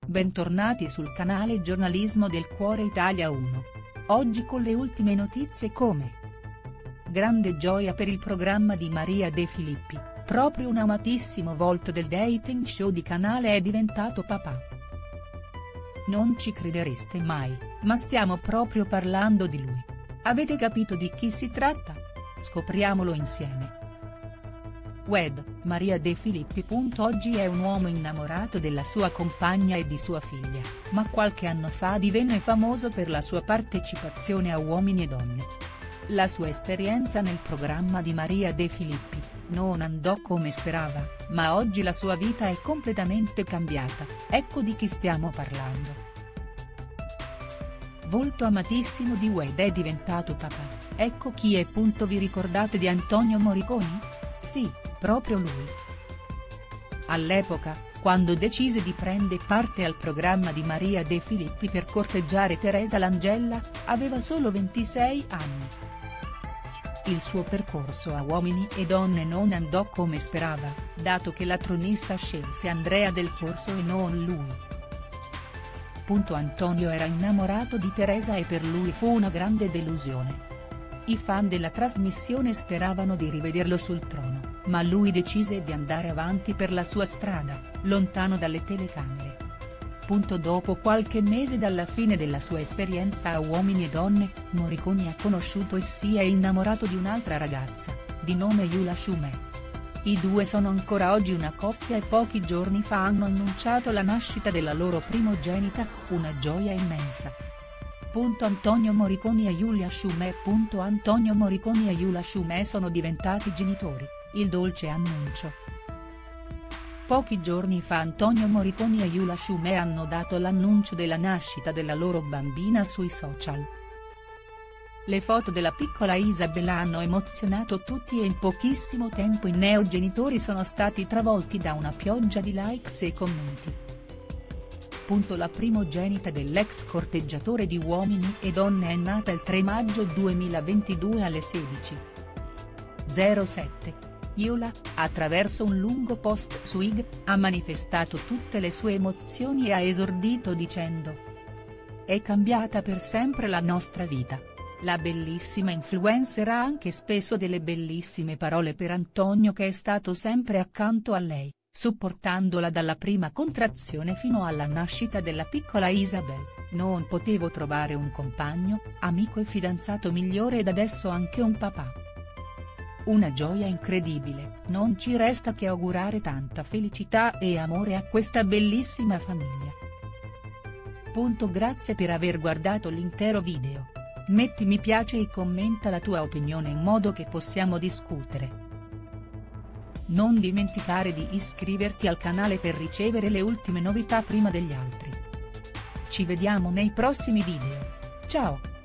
Bentornati sul canale Giornalismo del Cuore Italia 1. Oggi con le ultime notizie come: grande gioia per il programma di Maria De Filippi, proprio un amatissimo volto del dating show di Canale è diventato papà. Non ci credereste mai, ma stiamo proprio parlando di lui. Avete capito di chi si tratta? Scopriamolo insieme. Web, Maria De Filippi. Oggi è un uomo innamorato della sua compagna e di sua figlia, ma qualche anno fa divenne famoso per la sua partecipazione a Uomini e Donne. La sua esperienza nel programma di Maria De Filippi non andò come sperava, ma oggi la sua vita è completamente cambiata. Ecco di chi stiamo parlando. Volto amatissimo di Web è diventato papà, ecco chi è. Vi ricordate di Antonio Moriconi? Sì, proprio lui. All'epoca, quando decise di prendere parte al programma di Maria De Filippi per corteggiare Teresa Langella, aveva solo 26 anni. Il suo percorso a Uomini e Donne non andò come sperava, dato che la tronista scelse Andrea Del Corso e non lui. Antonio era innamorato di Teresa e per lui fu una grande delusione. I fan della trasmissione speravano di rivederlo sul trono, ma lui decise di andare avanti per la sua strada, lontano dalle telecamere. Dopo qualche mese dalla fine della sua esperienza a Uomini e Donne, Moriconi ha conosciuto e si è innamorato di un'altra ragazza, di nome Yulia Shume. I due sono ancora oggi una coppia e pochi giorni fa hanno annunciato la nascita della loro primogenita, una gioia immensa. Antonio Moriconi e Yulia Shume. Antonio Moriconi e Yulia Shume sono diventati genitori, il dolce annuncio. Pochi giorni fa Antonio Moriconi e Yulia Shume hanno dato l'annuncio della nascita della loro bambina sui social. Le foto della piccola Isabella hanno emozionato tutti e in pochissimo tempo i neogenitori sono stati travolti da una pioggia di likes e commenti. La primogenita dell'ex corteggiatore di Uomini e Donne è nata il 3 maggio 2022 alle 16:07. Yulia, attraverso un lungo post su IG, ha manifestato tutte le sue emozioni e ha esordito dicendo: "È cambiata per sempre la nostra vita". La bellissima influencer ha anche speso delle bellissime parole per Antonio, che è stato sempre accanto a lei, supportandola dalla prima contrazione fino alla nascita della piccola Isabel. "Non potevo trovare un compagno, amico e fidanzato migliore ed adesso anche un papà. Una gioia incredibile, non ci resta che augurare tanta felicità e amore a questa bellissima famiglia". Grazie per aver guardato l'intero video. Metti mi piace e commenta la tua opinione in modo che possiamo discutere. Non dimenticare di iscriverti al canale per ricevere le ultime novità prima degli altri. Ci vediamo nei prossimi video. Ciao!